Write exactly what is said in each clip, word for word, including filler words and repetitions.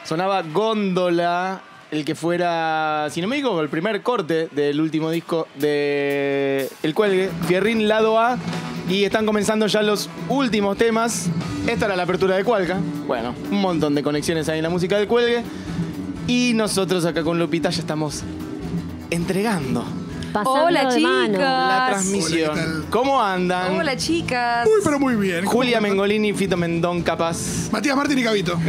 Sonaba Góndola, el que fuera, si no me equivoco, el primer corte del último disco de El Cuelgue, Fierrín Lado A, y están comenzando ya los últimos temas. Esta era la apertura de Cualca. Bueno, un montón de conexiones ahí en la música del Cuelgue. Y nosotros acá con Lupita ya estamos entregando Pasando Hola, de mano. chicas. la transmisión. Hola, ¿qué tal? ¿Cómo andan? Hola, chicas. Uy, pero muy bien. Julia ¿Cómo- Mengolini, Fito Mendón, capaz. Matías Martín y Gabito.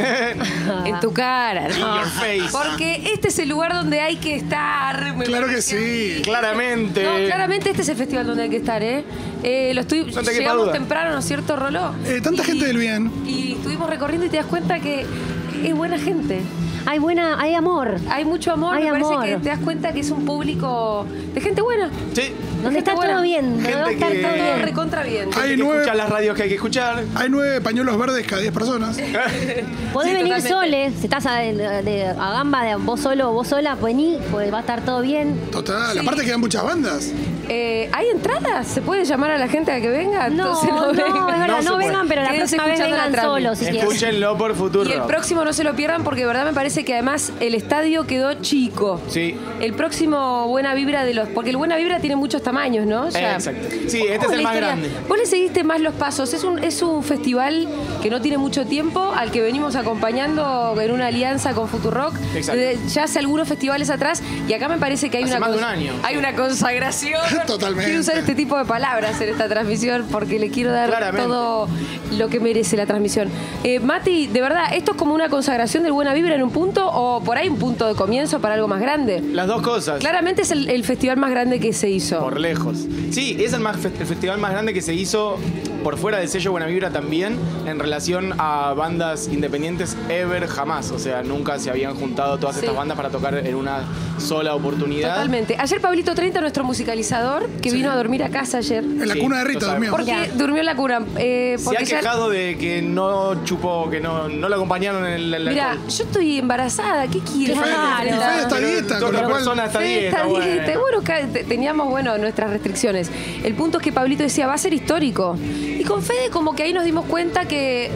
En tu cara, In ¿no? your face. Porque este es el lugar donde hay que estar. me Claro que parece a mí. sí. Claramente. No, claramente este es el festival donde hay que estar, ¿eh? eh lo estoy, No te quepa llegamos duda. temprano, ¿no es cierto, Roló? Eh, tanta Y- gente del bien. Y estuvimos recorriendo y te das cuenta que es buena gente. Hay buena, hay amor. Hay mucho amor, Hay me amor. parece que te das cuenta que es un público de gente buena. Sí. Donde está buena. todo bien, donde va a Gente estar que- todo Todo bien. recontra bien. Hay Hay que nueve- escuchar las radios que hay que escuchar. Hay nueve pañuelos verdes cada diez personas. Podés Sí, venir totalmente. sole, si estás a, de- de- a gamba de vos solo o vos sola, vení, pues va a estar todo bien. Total. Sí. Aparte quedan muchas bandas. Eh, ¿Hay entradas? ¿Se puede llamar a la gente a que venga? No, Entonces no, es vengan. verdad, No no, se puede. vengan, pero la Quédense próxima vez escuchando la vengan transmi. solos si quieren. Escúchenlo por Futuro. Y el próximo no se lo pierdan porque de verdad me parece que además el estadio quedó chico. Sí. El próximo Buena Vibra de los... Porque el Buena Vibra tiene muchos tamaños, ¿no? O sea, Eh, exacto. Sí, ¿cómo este es el la más historia? grande. Vos le seguiste más los pasos. Es un, es un festival que no tiene mucho tiempo, al que venimos acompañando en una alianza con Futurock. Exacto. Desde ya hace algunos festivales atrás y acá me parece que hay Hace una... más de un cons- año. Hay una consagración. Totalmente. Quiero usar este tipo de palabras en esta transmisión porque le quiero dar Claramente. todo lo que merece la transmisión. Eh, Mati, de verdad, ¿esto es como una consagración del Buena Vibra en un punto o por ahí un punto de comienzo para algo más grande? Las dos cosas. Claramente es el, el festival más grande que se hizo. Por lejos. Sí, es el, más fe- el festival más grande que se hizo por fuera del sello Buena Vibra también en relación a bandas independientes ever jamás. O sea, nunca se habían juntado todas Sí. estas bandas para tocar en una sola oportunidad. Totalmente. Ayer Pablito treinta, nuestro musicalizador, que Sí. vino a dormir a casa ayer. En la Sí, cuna de lo Rita sabemos. dormía. Porque durmió en la cuna. Eh, Se porque ha ya- quejado de que no chupó, que no, no lo acompañaron en el, en el Mira, alcohol. yo estoy embarazada. ¿Qué quieres? Fede- Claro. y Fede está a Pero dieta, toda con lo la cual. persona está a Sí, dieta, está bueno. dieta. Bueno, ca- te- teníamos bueno, nuestras restricciones. El punto es que Pablito decía, va a ser histórico. Y con Fede como que ahí nos dimos cuenta que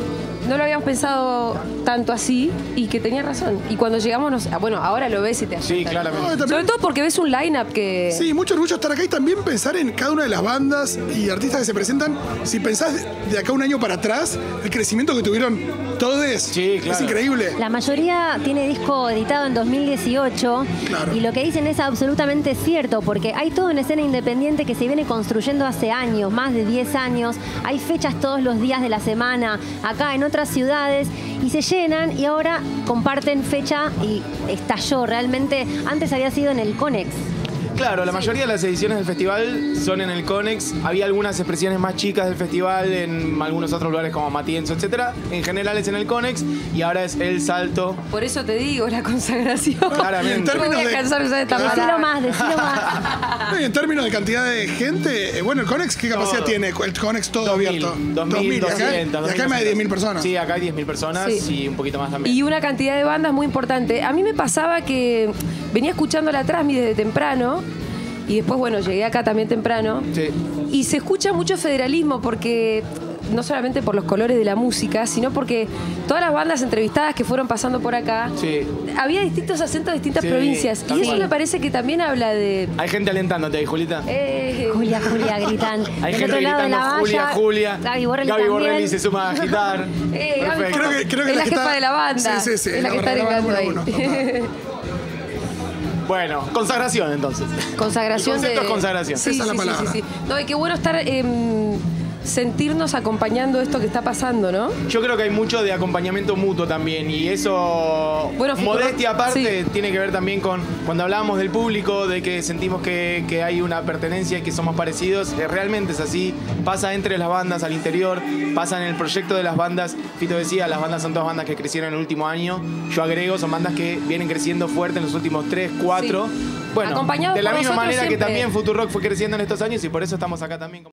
no lo habíamos pensado tanto así y que tenía razón. Y cuando llegamos, nos, ah, bueno, ahora lo ves y te das Sí, cuenta. claramente. No, Sobre también- todo porque ves un line-up que... Sí, mucho orgullo estar acá y también pensar en cada una de las bandas y artistas que se presentan. Si pensás de- de acá un año para atrás, el crecimiento que tuvieron todos Sí, claro. es increíble. La mayoría tiene disco editado en dos mil dieciocho Claro. y lo que dicen es absolutamente cierto porque hay toda una escena independiente que se viene construyendo hace años, más de diez años. Hay fechas todos los días de la semana, acá en otras ciudades, y se llenan y ahora comparten fecha y estalló. Realmente antes había sido en el Conex. Claro, la mayoría de las ediciones del festival son en el Conex. Había algunas expresiones más chicas del festival en algunos otros lugares como Matienzo, etcétera. En general es en el Conex y ahora es el salto. Por eso te digo, la consagración. Claramente. No me voy a cansar de usar esta Claro. Decilo palabra. más, decilo más. No, y en términos de cantidad de gente, eh, bueno, el Conex, ¿qué capacidad Todo. tiene? El Conex todo dos mil, abierto. dos mil y acá, doscientas, y acá hay más de diez mil personas. Sí, acá hay diez mil personas Sí. y un poquito más también. Y una cantidad de bandas muy importante. A mí me pasaba que venía escuchando la Transmi desde temprano y después, bueno, llegué acá también temprano. Sí. Y se escucha mucho federalismo porque no solamente por los colores de la música, sino porque todas las bandas entrevistadas que fueron pasando por acá, Sí. había distintos acentos de distintas Sí, provincias. tal Y eso cual. me parece que también habla de... Hay gente alentándote ahí, Julita. eh, Julia, Julia, gritan. Hay Del gente otro lado de la gritando Julia, valla, Julia. Gaby Borrelli Gaby también. Borrelli se suma a agitar. eh, Gaby Perfecto. Creo que- creo que es la la que jefa está- de la banda. Sí, sí, sí, Es la la que está brava arreglando ahí. número uno, Bueno, consagración entonces. Consagración El concepto de... es consagración. Sí, Esa es sí, la sí, palabra. sí, sí. No, y qué bueno estar... em, sentirnos acompañando esto que está pasando, ¿no? Yo creo que hay mucho de acompañamiento mutuo también y eso, Bueno, Futuro- modestia aparte, sí. tiene que ver también con cuando hablábamos del público, de que sentimos que, que hay una pertenencia y que somos parecidos. Eh, realmente es así, pasa entre las bandas al interior, pasa en el proyecto de las bandas. Fito decía, las bandas son todas bandas que crecieron en el último año. Yo agrego, son bandas que vienen creciendo fuerte en los últimos tres, cuatro. Sí. Bueno, Acompañados de la por misma nosotros manera que siempre. también Futurock fue creciendo en estos años y por eso estamos acá también.